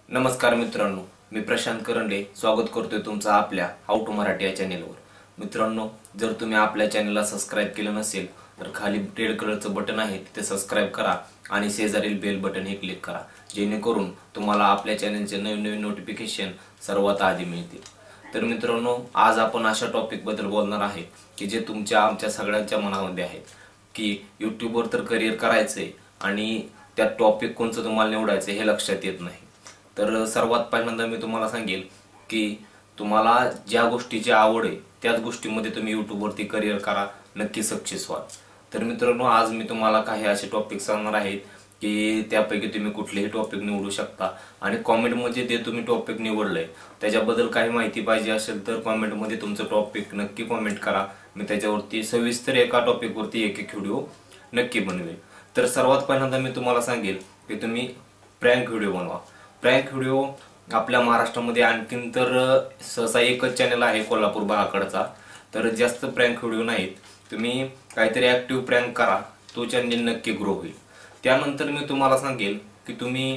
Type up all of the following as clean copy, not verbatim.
नमस्कार मित्रांनो, मी प्रशांत करंडे स्वागत करतोय तुमचं आपल्या हाऊ टू मराठी या चॅनेलवर। मित्रांनो, जर तुम्ही आपल्या चॅनेलला सबस्क्राइब केलं नसेल तर खाली रेड कलरचं बटन आहे तिथे सबस्क्राइब करा आणि शेजारील बेल बटन हे क्लिक करा, जेणेकरून तुम्हाला आपल्या चॅनेलचे नवीन नोटिफिकेशन सर्वात आधी मिळतील। तर मित्रांनो, आज आपण अशा टॉपिक बद्दल बोलणार आहे की जे आमच्या सगळ्यांच्या मनामध्ये आहे की YouTube वर तर करियर करायचंय आणि त्या टॉपिक कोणचं तुम्हाला निवडायचं हे लक्षात येत नाही। तर सर्वात पहिल्यांदा मी तुम्हाला सांगेल की तुम्हाला ज्या गोष्टीची आवड आहे त्याच गोष्टीमध्ये तुम्ही YouTube वरती करियर करा, नक्की सक्सेस व्हाल। तर मित्रांनो, आज मी तुम्हाला काही असे टॉपिक सांगणार आहेत की त्यापैकी तुम्ही कुठलेही टॉपिक निवडू शकता आणि कमेंट मध्ये जे तुम्ही टॉपिक निवडलंय त्याच्याबद्दल काही माहिती पाहिजे असेल तर कमेंट मध्ये तुमचं टॉपिक नक्की कमेंट करा। मी त्याच्यावरती सविस्तर एका टॉपिक वरती एक व्हिडिओ नक्की बनवेल। तर सर्वात पहिल्यांदा मी तुम्हाला सांगेल की तुम्ही प्रँक व्हिडिओ बनवा। प्रँक व्हिडिओ आपल्या महाराष्ट्रामध्ये आणखीन तर सहसा एकच चॅनल आहे कोल्हापूर भागाकडचा, तर जास्त प्रँक व्हिडिओ नाहीत। तुम्ही काहीतरी ऍक्टिव्ह प्रँक करा, तो चॅनल नक्की ग्रो होईल। त्यानंतर मी तुम्हाला सांगेल की तुम्ही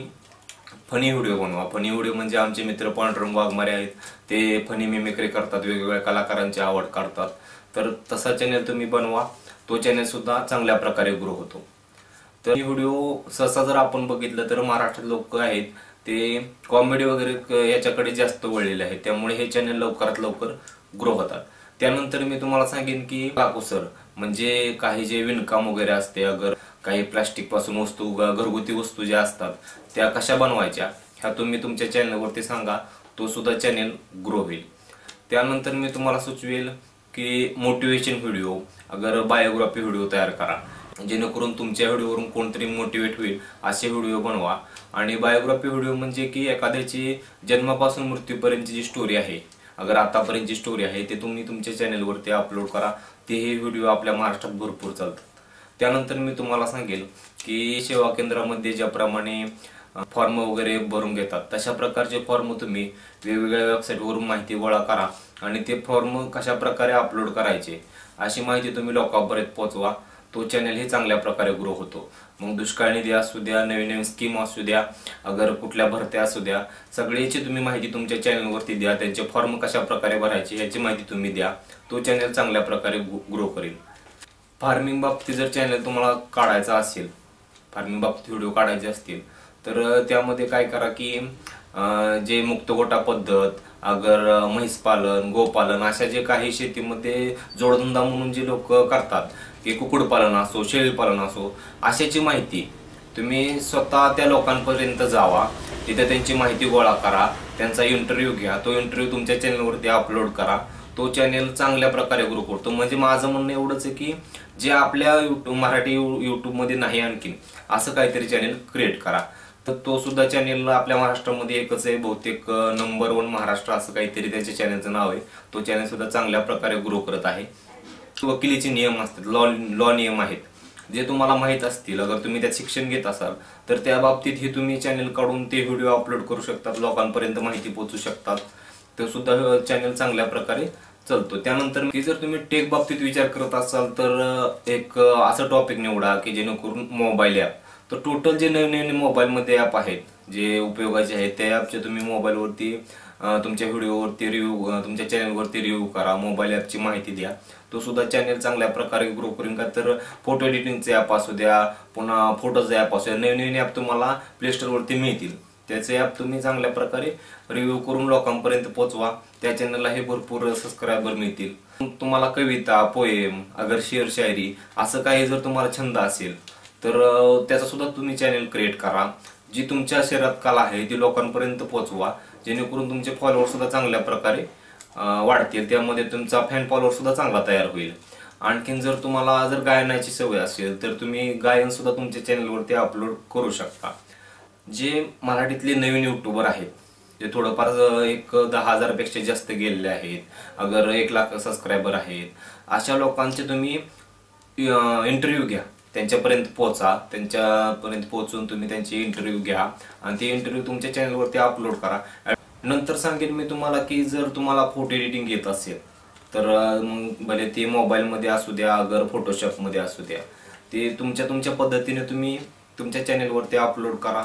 फनी व्हिडिओ बनवा। फनी व्हिडिओ म्हणजे आमचे मित्र पांडुरंग वाघमारे आहेत, ते फनी मिमिक्री करतात, वेगवेगळ्या कलाकारांची आवड करतात, तर तसा चॅनल तुम्ही बनवा, तो चॅनल सुद्धा चांगल्या प्रकारे ग्रो होतो। तर व्हिडिओ सहसा जर आपण बघितलं तर महाराष्ट्रात लोक आहेत ते कॉमेडी वगैरे याच्याकडे जास्त वळलेले आहेत, त्यामुळे हे चॅनल लवकरात लवकर ग्रो होतात। त्यानंतर मी तुम्हाला सांगेन की काकुसर म्हणजे काही जे विणकाम वगैरे असते, अगर काही प्लास्टिक पासून वस्तू, घरगुती वस्तू ज्या असतात त्या कशा बनवायच्या ह्या तुम्ही तुमच्या चॅनलवरती सांगा, तो सुद्धा चॅनल ग्रो होईल। त्यानंतर मी तुम्हाला सुचवेल की मोटिवेशन व्हिडिओ, अगर बायोग्राफी व्हिडिओ तयार करा, जेणेकरून तुमच्या व्हिडिओवरून कोणतरी मोटिवेट होईल असे व्हिडिओ बनवा। आणि बायोग्राफी व्हिडिओ म्हणजे की एखाद्याची जन्मापासून मृत्यूपर्यंतची जी स्टोरी आहे, अगर आतापर्यंतची स्टोरी आहे, ते तुम्ही तुमच्या चॅनलवरती अपलोड करा। ते हे व्हिडिओ आपल्या महाराष्ट्रात भरपूर चालतात। त्यानंतर मी तुम्हाला सांगेल की सेवा केंद्रामध्ये ज्याप्रमाणे फॉर्म वगैरे भरून घेतात तशा प्रकारचे फॉर्म तुम्ही वेगवेगळ्या वेबसाईटवरून माहिती गोळा करा आणि ते फॉर्म कशा प्रकारे अपलोड करायचे अशी माहिती तुम्ही लोकांपर्यंत पोहोचवा, तो चॅनल हे चांगल्या प्रकारे ग्रो होतो। मग दुष्काळ निधी असू द्या, नवीन स्कीम असू द्या, अगर कुठल्या भरत्या असू द्या, सगळ्याची तुम्ही माहिती तुमच्या चॅनलवरती द्या, त्यांचे फॉर्म कशा प्रकारे भरायचे याची माहिती तुम्ही द्या, तो चॅनल चांगल्या प्रकारे ग्रो करेल। फार्मिंग बाबतीत जर चॅनल तुम्हाला काढायचा असेल, फार्मिंग बाबतीत व्हिडिओ काढायचे असतील तर त्यामध्ये काय करा की जे मुक्त गोटा पद्धत, अगर म्हैस पालन, गोपालन अशा जे काही शेतीमध्ये जोडधंदा म्हणून जे लोक करतात की कुक्कुटपालन असो, शेळीपालन असो, अशाची माहिती तुम्ही स्वतः त्या लोकांपर्यंत जावा, तिथे त्यांची माहिती गोळा करा, त्यांचा इंटरव्ह्यू घ्या, तो इंटरव्ह्यू तुमच्या चॅनलवरती अपलोड करा, तो चॅनल चांगल्या प्रकारे ग्रो करतो। म्हणजे माझं म्हणणं एवढंच आहे की जे आपल्या मराठी YouTube मध्ये नाही आणखीन असं काहीतरी चॅनल क्रिएट करा। तर तो सुद्धा चॅनल आपल्या महाराष्ट्रामध्ये एकच आहे, बहुतेक नंबर 1 महाराष्ट्र असं काहीतरी त्याच्या चॅनलचं नाव आहे, तो चॅनल सुद्धा चांगल्या प्रकारे ग्रो करत आहे। वकिलीचे नियम असतात, लॉ नियम आहेत जे तुम्हाला माहित असतील, अगर तुम्ही त्यात शिक्षण घेत असाल तर त्या बाबतीत ही तुम्ही चॅनल काढून ते व्हिडिओ अपलोड करू शकतात, लोकांपर्यंत माहिती पोहोचू शकतात, ते सुद्धा चॅनल चांगल्या प्रकारे चालतो। त्यानंतर जर तुम्ही टेक बाबतीत विचार करत असाल तर एक असं टॉपिक निवडा की जेणेकरून मोबाईल ॲप, तर टोटल जे नवीन मोबाईलमध्ये ॲप आहेत जे उपयोगाचे आहेत त्या ॲपचे तुम्ही मोबाईलवरती तुमच्या व्हिडिओवरती रिव्ह्यू, तुमच्या चॅनलवरती रिव्ह्यू करा, मोबाईल ॲपची माहिती द्या, तो सुद्धा चॅनल चांगल्या प्रकारे ग्रो करेल। का तर फोटो एडिटिंगचे ॲप असू द्या, पुन्हा फोटोचे ॲप असू द्या, नवीन ॲप तुम्हाला प्ले स्टोरवरती मिळतील, त्याचे ॲप तुम्ही चांगल्या प्रकारे रिव्ह्यू करून लोकांपर्यंत पोहोचवा, त्या चॅनलला हे भरपूर सबस्क्रायबर मिळतील। तुम्हाला कविता, पोएम, अगर शेर शायरी असं काही जर तुम्हाला छंद असेल तर त्याचा सुद्धा तुम्ही चॅनल क्रिएट करा। जी तुमच्या शरीरात कला आहे ती लोकांपर्यंत पोहोचवा, जेणेकरून तुमचे फॉलोअर सुद्धा चांगल्या प्रकारे वाढतील, त्यामध्ये तुमचा फॅन फॉलोअर सुद्धा चांगला तयार होईल। आणखीन जर तुम्हाला जर गायनाची सवय असेल तर तुम्ही गायन सुद्धा तुमच्या चॅनलवरती अपलोड करू शकता। जे मराठीतले नवीन यूट्यूबर आहेत जे थोडंफार एक 10,000 पेक्षा जास्त गेलेले आहेत, अगर 1 लाख सबस्क्रायबर आहेत, अशा लोकांचे तुम्ही इंटरव्ह्यू घ्या, त्यांच्यापर्यंत पोहोचा, त्यांच्यापर्यंत पोहोचून तुम्ही त्यांची इंटरव्ह्यू घ्या आणि ते इंटरव्ह्यू तुमच्या चॅनलवरती अपलोड करा। नंतर सांगेन मी तुम्हाला की जर तुम्हाला फोटो एडिटिंग येत असेल तर भले ते मोबाईलमध्ये असू द्या, अगर फोटोशॉपमध्ये असू द्या, ते तुमच्या पद्धतीने तुम्ही तुमच्या चॅनलवरती अपलोड करा,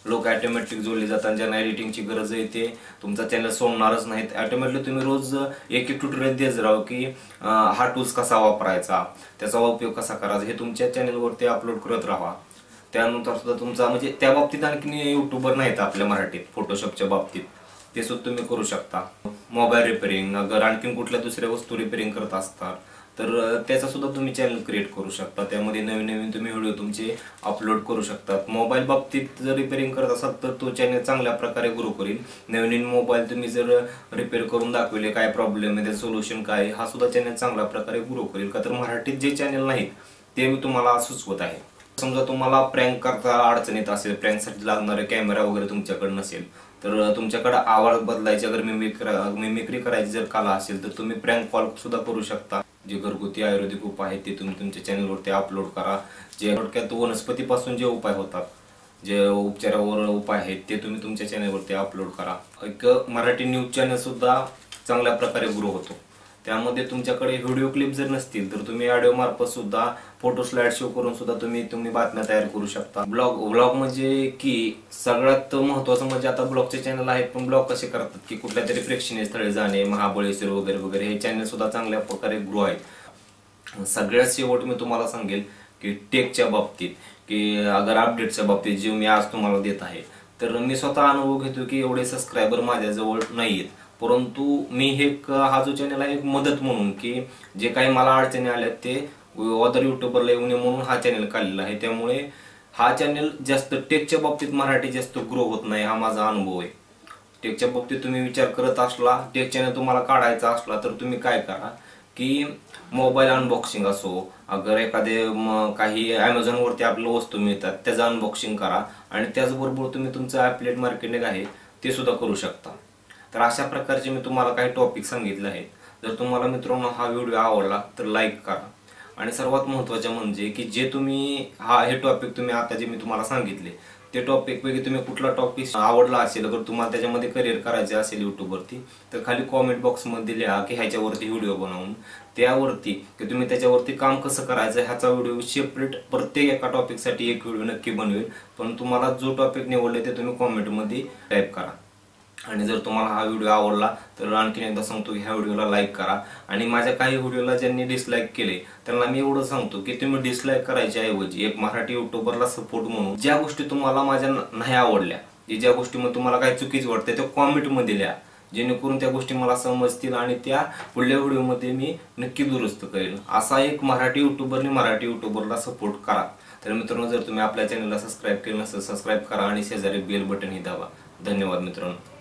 लोक ऑटोमॅटिक जोडले जातात. ज्यांना एडिटिंगची गरज आहे ते तुमचा चॅनल सोडणारच नाहीत. ऑटोमॅटिकली तुम्ही रोज एक एक ट्युटोरियल देत राहा की हा टूल्स कसा वापरायचा, त्याचा उपयोग कसा करायचा, हे तुमच्या चॅनलवरती अपलोड करत राहा. त्यानंतर सुद्धा तुमचा म्हणजे त्या बाबतीत आणखी युट्यूबर नाहीत आपल्या मराठीत फोटोशॉपच्या बाबतीत, ते सुद्धा तुम्ही करू शकता. मोबाईल रिपेअरिंग, अगर आणखीन कुठल्या दुसऱ्या वस्तू रिपेअरिंग करत असतात तर त्याचा सुद्धा तुम्ही चॅनल क्रिएट करू शकता. त्यामध्ये नवीन नवीन तुम्ही व्हिडिओ तुमचे अपलोड करू शकता. मोबाईल बाबतीत जर रिपेअरिंग करत असाल तर तो चॅनल चांगल्या प्रकारे ग्रो करेल. नवीन मोबाईल तुम्ही जर रिपेअर करून दाखवले, काय प्रॉब्लेम आहे, त्याचं सोल्युशन काय, हा सुद्धा चॅनल चांगल्या प्रकारे ग्रो करेल. का तर मराठीत जे चॅनल नाहीत ते मी तुम्हाला सुचवत आहे. समजा तुम्हाला प्रँक करता अडचण येत असेल, प्रँकसाठी लागणारे कॅमेरा वगैरे तुमच्याकडे नसेल, तर तुमच्याकडे आवाज बदलायची अगर मिमिक्री करायची जर कला असेल तर तुम्ही प्रँक कॉल सुद्धा करू शकता. जे घरगुती आयुर्वेदिक उपाय आहेत ते तुम्ही तुमच्या चॅनलवरती अपलोड करा. जे थोडक्यात वनस्पतीपासून जे उपाय होतात, जे उपचारावर उपाय आहेत ते तुम्ही तुमच्या चॅनलवरती अपलोड करा. एक मराठी न्यूज चॅनल सुद्धा चांगल्या प्रकारे ग्रो होतो. त्यामध्ये तुमच्याकडे व्हिडिओ क्लिप जर नसतील तर तुम्ही ऑडिओ मार्फत सुद्धा फोटो स्लाइड शो करून सुद्धा तुम्ही बातम्या तयार करू शकता. ब्लॉग म्हणजे की सगळ्यात महत्त्वाचं म्हणजे आता ब्लॉगचे चॅनल आहेत, पण ब्लॉग कसे करतात की कुठल्या तरी प्रेक्षणीय स्थळी जाणे, महाबळेश्वर वगैरे वगैरे, हे चॅनल सुद्धा चांगल्या प्रकारे ग्रो आहेत. सगळ्यात शेवट मी तुम्हाला सांगेल की टेकच्या बाबतीत की अगर अपडेटच्या बाबतीत जे मी आज तुम्हाला देत आहे, तर मी स्वतः अनुभव घेतो की एवढे सबस्क्रायबर माझ्याजवळ नाहीयेत, परंतु मी हा जो चॅनल आहे एक मदत म्हणून की जे काही मला अडचणी आल्या ते अदर युट्यूबरला येऊ नये म्हणून हा चॅनल काढलेला आहे. त्यामुळे हा चॅनल जास्त टेकच्या बाबतीत मराठी जास्त ग्रो होत नाही, हा माझा अनुभव आहे. टेकच्या बाबतीत तुम्ही विचार करत असला, टेक चॅनल तुम्हाला काढायचा असला तर तुम्ही काय करा की मोबाईल अनबॉक्सिंग असो, अगर एखादे काही अमेझॉनवरती आपल्याला वस्तू मिळतात त्याचं अनबॉक्सिंग करा, आणि त्याचबरोबर तुम्ही तुमचं ॲफिलिएट मार्केटिंग आहे ते सुद्धा करू शकता. तर अशा प्रकारचे मी तुम्हाला काही टॉपिक सांगितले आहेत. जर तुम्हाला मित्रांनो हा व्हिडिओ आवडला तर लाईक करा, आणि सर्वात महत्त्वाचे म्हणजे की जे तुम्ही हे टॉपिक तुम्ही आता जे मी तुम्हाला सांगितले ते टॉपिक पैकी तुम्ही कुठला टॉपिक आवडला असेल, अगर तुम्हाला त्याच्यामध्ये करिअर करायचे असेल युट्यूबवरती, तर खाली कॉमेंट बॉक्समध्ये लिहा की ह्याच्यावरती व्हिडिओ बनवून, त्यावरती की तुम्ही त्याच्यावरती काम कसं करायचं ह्याचा व्हिडिओ सेपरेट प्रत्येक एका टॉपिकसाठी एक व्हिडिओ नक्की बनवेल. पण तुम्हाला जो टॉपिक निवडले ते तुम्ही कॉमेंटमध्ये टाईप करा. आणि जर तुम्हाला हा व्हिडिओ आवडला तर आणखीन एकदा सांगतो की ह्या व्हिडिओला लाईक करा. आणि माझ्या काही व्हिडिओला ज्यांनी डिसलाईक केले त्यांना मी एवढं सांगतो की तुम्ही डिसलाईक करायच्या ऐवजी एक मराठी युट्यूबरला सपोर्ट म्हणून ज्या गोष्टी तुम्हाला माझ्या नाही आवडल्या, ज्या गोष्टीमध्ये तुम्हाला काही चुकीचं वाटतं त्या कॉमेंटमध्ये लिहा, जेणेकरून त्या गोष्टी मला समजतील आणि त्या पुढल्या व्हिडिओमध्ये मी नक्की दुरुस्त करेन. असा एक मराठी युट्यूबरने मराठी युट्यूबरला सपोर्ट करा. तर मित्रांनो, जर तुम्ही आपल्या चॅनलला सबस्क्राईब केलं नसेल सबस्क्राईब करा आणि शेजारी बेल बटन ही दाबा. धन्यवाद मित्रांनो.